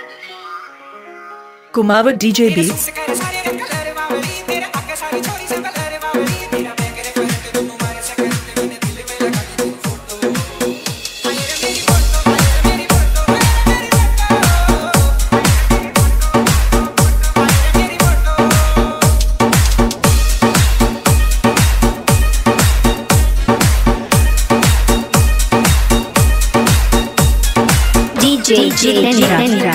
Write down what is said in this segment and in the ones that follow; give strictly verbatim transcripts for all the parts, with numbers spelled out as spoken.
Kumawat D J Beats. D J Jitendra.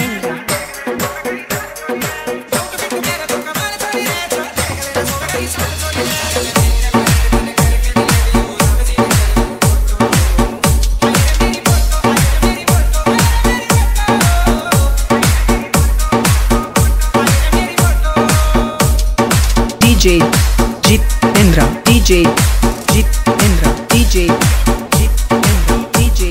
D J Jitendra. D J Jitendra. D J Jitendra. D J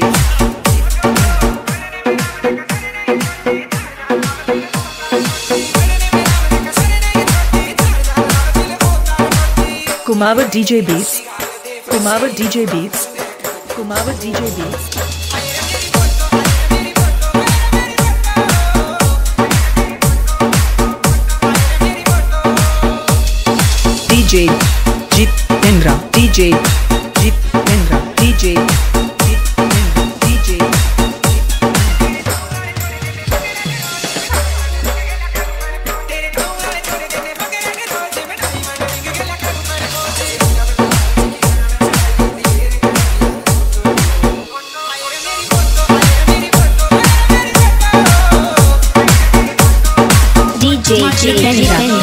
Kumawat D J Beats. Kumawat D J Beats. Kumawat D J Beats. D J Jitendra. D J Jitendra. D J Jitendra. D J D J Jitendra.